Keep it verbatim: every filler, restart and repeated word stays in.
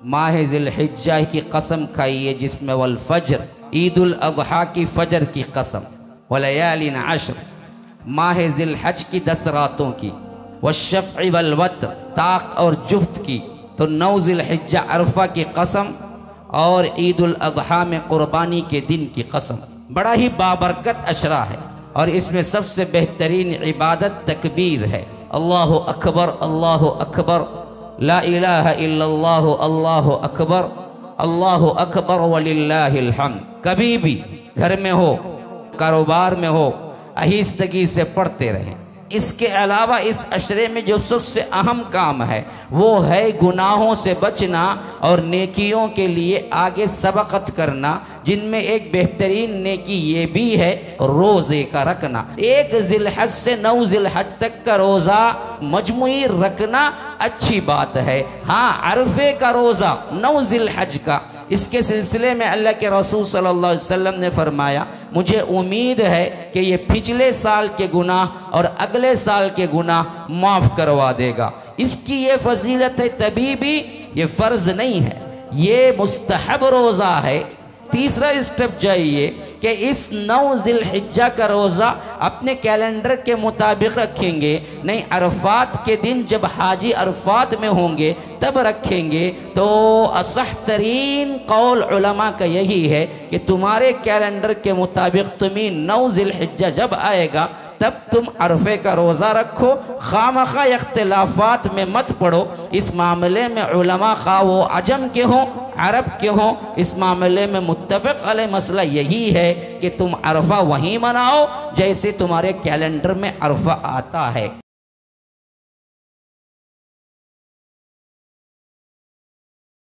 ماہ ذی الحجہ کی قسم کھائیے جس میں والفجر، عید الاضحیٰ کی فجر کی قسم، ولیال عشر، ماہ ذی الحج کی دس راتوں کی، والشفع والوتر، طاق اور جفت کی، تو نو ذی الحجہ عرفہ کی قسم، اور عید الاضحیٰ میں قربانی کے دن کی قسم۔ بڑا ہی بابرکت عشرہ ہے، اور اس میں سب سے بہترین عبادت تکبیر ہے۔ اللہ اکبر، اللہ اکبر، لا الہ الا اللہ، اللہ اکبر، اللہ اکبر وللہ الحمد۔ کبھی بھی گھر میں ہو، کاروبار میں ہو، آہستگی سے پڑھتے رہیں۔ اس کے علاوہ اس عشرے میں جو سب سے اہم کام ہے وہ ہے گناہوں سے بچنا اور نیکیوں کے لیے آگے سبقت کرنا، جن میں ایک بہترین نیکی یہ بھی ہے روزے کا رکھنا۔ ایک ذی الحج سے نو ذی الحج تک کا روزہ مجموعی رکھنا اچھی بات ہے۔ ہاں، عرفے کا روزہ نو ذی الحج کا، اس کے سلسلے میں اللہ کے رسول صلی اللہ علیہ وسلم نے فرمایا مجھے امید ہے کہ یہ پچھلے سال کے گناہ اور اگلے سال کے گناہ معاف کروا دے گا۔ اس کی یہ فضیلت ہے، تبھی بھی یہ فرض نہیں ہے، یہ مستحب روزہ ہے۔ تیسرا اسٹیپ جائیے کہ اس نو ذی الحجہ کا روزہ اپنے کیلنڈر کے مطابق رکھیں گے، نہیں عرفات کے دن جب حاجی عرفات میں ہوں گے تب رکھیں گے۔ تو اصح ترین قول علماء کا یہی ہے کہ تمہارے کیلنڈر کے مطابق تمہیں نو ذی الحجہ جب آئے گا تب تم عرفے کا روزہ رکھو۔ خامخواہ اختلافات میں مت پڑو، اس معاملے میں علماء خواہ وہ عجم کے ہوں عرب کے ہوں، اس معاملے میں متفق علیہ مسئلہ یہی ہے کہ تم عرفہ وہیں مناؤ جیسے تمہارے کیلنڈر میں عرفہ آتا ہے۔